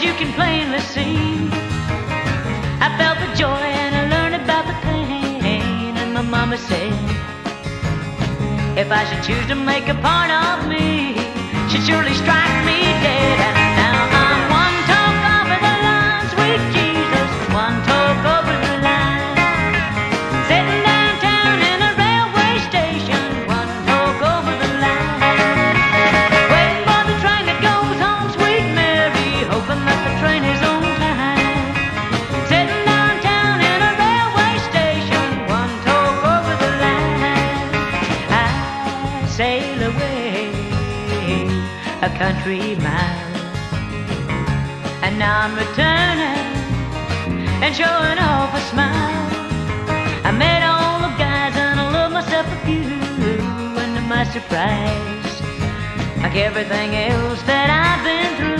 you can plainly see. I felt the joy and I learned about the pain. And my mama said, if I should choose to make a part of me, she'd surely strike me dead. And now I'm one talk over the line, sweet Jesus, one talk over the line. Sitting downtown in a railway station, one talk over the line. Waiting for the train that goes home, sweet Mary, hoping that the train is on time. Sitting downtown in a railway station, one talk over the line. I sail away a country mile, and now I'm returning and showing off a smile. I met all the guys and I love myself a few, and to my surprise, like everything else that I've been through,